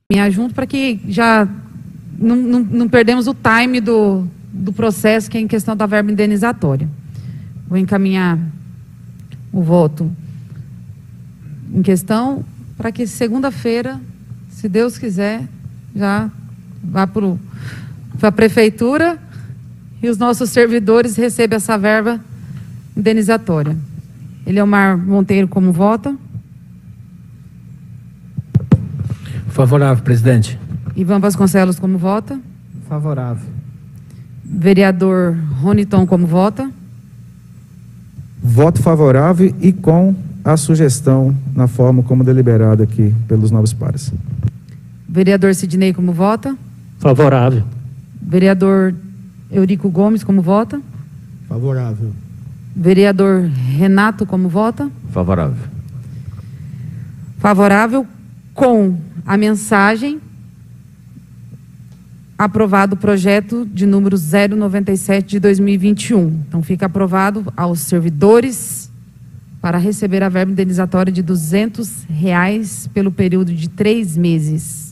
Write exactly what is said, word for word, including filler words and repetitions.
caminhar junto para que já não, não, não perdemos o time do, do processo, que é em questão da verba indenizatória. Vou encaminhar o voto em questão para que segunda-feira, se Deus quiser, já vá para a prefeitura e os nossos servidores recebam essa verba indenizatória. Eliomar Monteiro, como vota? Favorável, presidente. Ivan Vasconcelos, como vota? Favorável. Vereador Roniton, como vota? Voto favorável e com a sugestão na forma como deliberada aqui pelos novos pares. Vereador Sidney, como vota? Favorável. Vereador Eurico Gomes, como vota? Favorável. Vereador Renato, como vota? Favorável. Favorável com a mensagem: aprovado o projeto de número zero noventa e sete de dois mil e vinte e um. Então fica aprovado aos servidores para receber a verba indenizatória de duzentos reais pelo período de três meses.